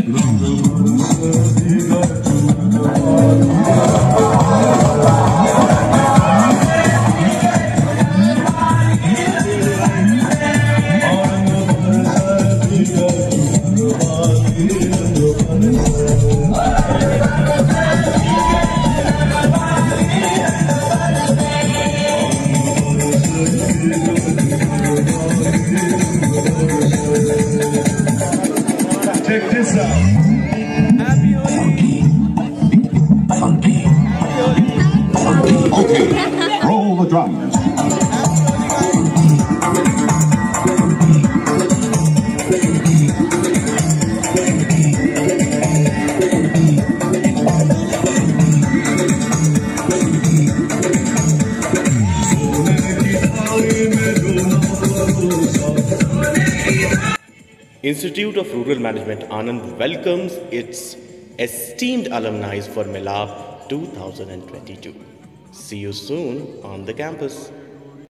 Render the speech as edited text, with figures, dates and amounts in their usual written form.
Check this out. Funky. Okay, roll the drums. Institute of Rural Management Anand welcomes its esteemed alumni for MILAAP 2022. See you soon on the campus.